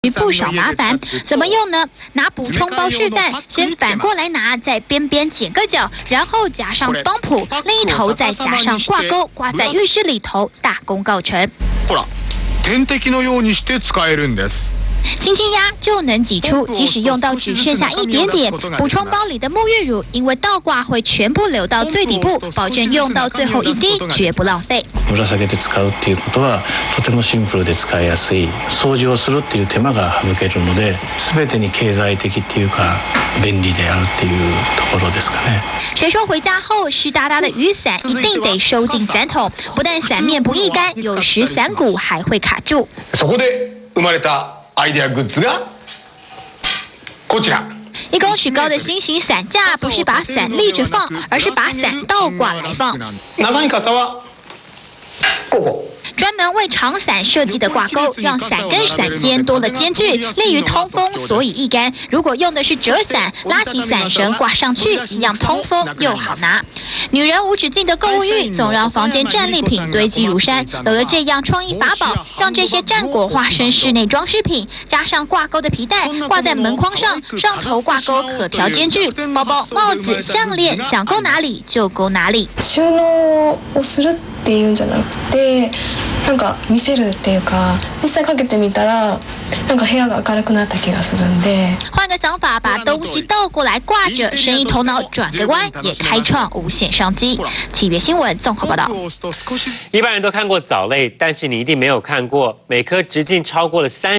不少麻烦。怎么用呢？拿补充包试蛋，先反过来拿，在边边剪个角，然后夹上帮浦，另一头再夹上挂钩，挂在浴室里头，大功告成。 ほら、点滴のようにして使えるんです。 轻轻压就能挤出，即使用到只剩下一点点，补充包里的沐浴乳因为倒挂会全部流到最底部，保证用到最后一滴，绝不浪费。 ぶら下げて使うっていうことはとてもシンプルで使いやすい。掃除をするっていう手間が省けるので、全てに経済的っていうか便利であるっていうところですかね。 谁说回家后湿哒哒的雨伞一定得收进伞桶？不但伞面不易干，有时伞骨还会卡住。 そこで生まれたアイデアグッズがこちら。 1公尺高的新型伞架，不是把伞立着放，而是把伞倒挂来放。 長い傘はここ。 专门为长伞设计的挂钩，让伞跟伞间多了间距，利于通风，所以易干。如果用的是折伞，拉起伞绳挂上去，一样通风又好拿。女人无止境的购物欲，总让房间战利品堆积如山。有了这样创意法宝，让这些战果化身室内装饰品，加上挂钩的皮带，挂在门框上，上头挂钩可调间距，包包、帽子、项链，想勾哪里就勾哪里。 収納をするっていうんじゃなくて。なんか見せるっていうか、実際かけてみたらなんか部屋が明るくなった気がするんで。 换个想法，把东西倒过来挂着，生意头脑转个弯，也开创无限商机。企业新闻综合报道。 一般人都看过藻类，但是你一定没有看过每颗直径超过了3